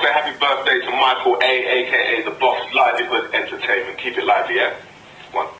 say happy birthday to Michael A, a.k.a. the boss, Livelihood Entertainment. Keep it lively, yeah? One.